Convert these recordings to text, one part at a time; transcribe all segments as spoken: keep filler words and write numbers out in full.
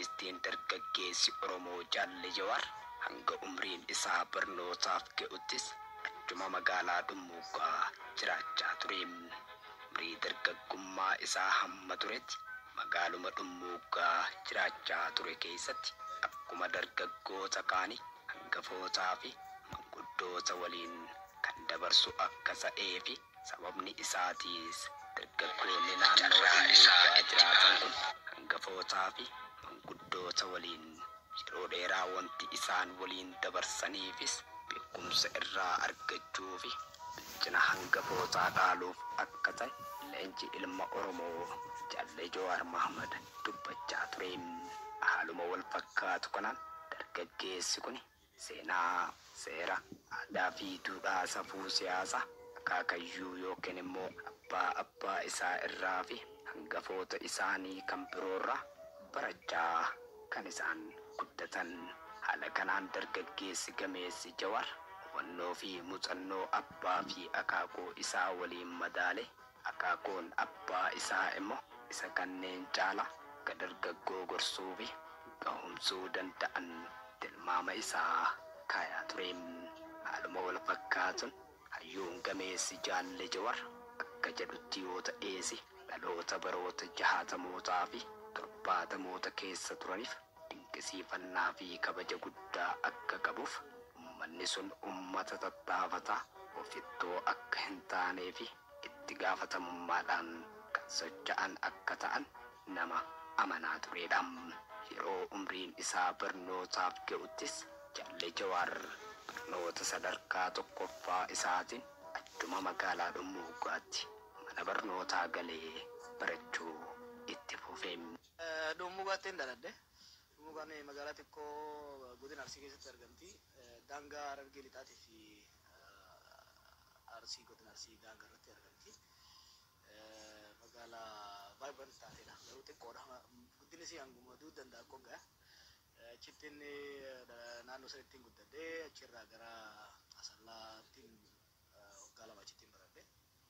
Aktiivistiin dargaggeessi Oromoo Jaalle Jawaar hanga umriin isaa barnootaaf ga'uttis achuma magaalaa Dummuugaa jiraachaa ture. Umrii dargaggummaa isaa hamma turetti magaaluma Dummuugaa jiraachaa ture keessatti akkuma dargaggoota kaanii hangafootaa fi manguddoota waliin kan dabarsu akka ta'ee fi sababni isaatiis dargaggoonni naannoo isaa jiraatan kun hangafootaa fi manguddoota waliin yeroo dheeraa wanti isaan waliin dabarsaniifis beekumsa irraa argachuu fi bilchina hangafootaa dhaaluuf akka ta'e leenji ilma Oromoo Jaalle Jawaar Mahmad dubbachaa ture. Haaluma wal fakkaatu kanaan dargaggeessi kun seenaa, seera, aadaa fi duudhaa safuu siyaasaa akaakayyuu yookiin immoo abbaa abbaa isaa irraa fi hangafoota isaanii kan biroorraa barachaa kan isaan guddatan. Haala kanaan dargaggeessi gameessi Jawaar hubannoo fi muuxannoo abbaa fi akaakoo isaa waliin madaale akaakoon abbaa isaa immoo isa kanneen caala akka dargaggoo gorsuu fi gahumsuu danda'an tilmaama isaa kaayaa ture. Haaluma wal fakkaatuun hayyuun gameessi Jaalle Jawaar akka jedhutti yoo ta'eesi dhaloota baroota jahaatamootaa fi torbaatamoota keessa turaniif dinqisiifannaa fi kabaja guddaa akka qabuuf uummanni sun uummata tattaafataa ofittoo akka hin taanee fi itti gaafatamummaadhaan kan socho'an akka ta'an nama amanaa turedha. Yeroo umriin isaa barnootaaf ga'uttis Jaalle Jawaar barnoota sadarkaa tokkoffaa isaatiin achuma magaalaa Dummuugaatti mana barnootaa galee barachuu itti fufe. Dummuugaatti daladhe. Dummuugaan magaalaa xiqqoo godina Arsii keessatti argamti. Daangaa Harargee lixaatii fi Arsii godina Arsii daangaa irratti argamti. Magaalaa baay'ee taatedha. Garuu xiqqoodha. Guddinni isii hanguma du'uu danda'a qoggaa. Achittiin naannoo sanitti guddadhee achirraa gara Asallaattiin waggaa lama achittiin baradhe.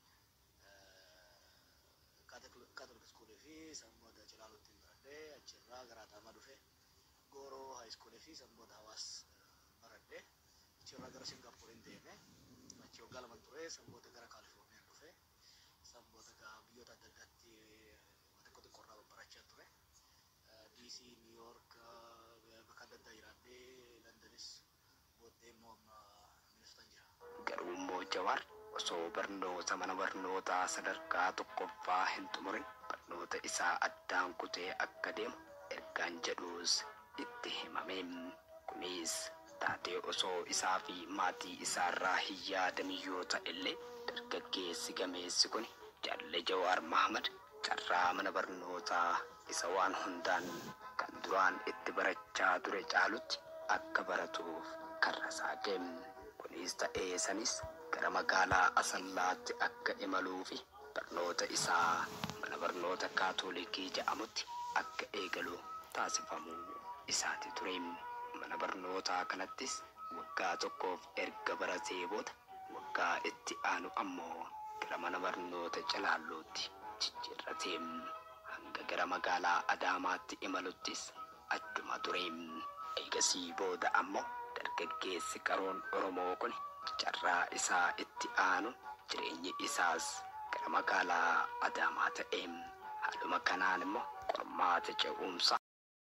Catholic School fi Samboota Cilaalootti baradhe. Achirraa gara Adaamaa dhufe Gooroo High School fi Samboota Hawaas baradhe. Achirraa gara Singaappooriin deeme. Achi waggaa lama ture. Samboota gara Kaalifoorniyaan dhufe. Samboota biyyoota adda addaatti xiqqoo xiqqoorraa barachaa ture. D C, New York, bakka adda addaa jiraadhee Londonis booddee immoo Minnesota jira. Garuu immoo Jawaar osoo barnoota mana barnootaa sadarkaa tokkoffaa hin xumurin barnoota isaa addaan kutee akka deemu ergaan jedhuus itti himame. Kunis taatee osoo isaa fi maatii isaarraa hin yaadamin yoo ta'ellee dargaggeessi gameessi kun Jaalle Jawaar Mahmad carraa mana barnootaa isa waan hundaan kan duraan itti barachaa ture caalutti akka baratuuf karrasaa deeme. Kunis ta'ee sanis gara magaalaa Asallaatti akka imaluu fi barnoota isaa mana barnoota Kaatoolikii jedhamutti akka eegalu taasifamuu isaati ture. Mana barnootaa kanattis waggaa tokkoof erga baratee booda waggaa itti aanu ammoo gara mana barnoota Calaalootti jijjiirrate. Hanga gara magaalaa Adaamaatti imaluttis achuma ture. Eegasii booda ammoo dargaggeessi qaroon Oromoo kun carraa isaa itti aanu jireenyi isaas gara magaalaa Adaamaa ta'e. Haaluma kanaan immoo qormaata ce'umsa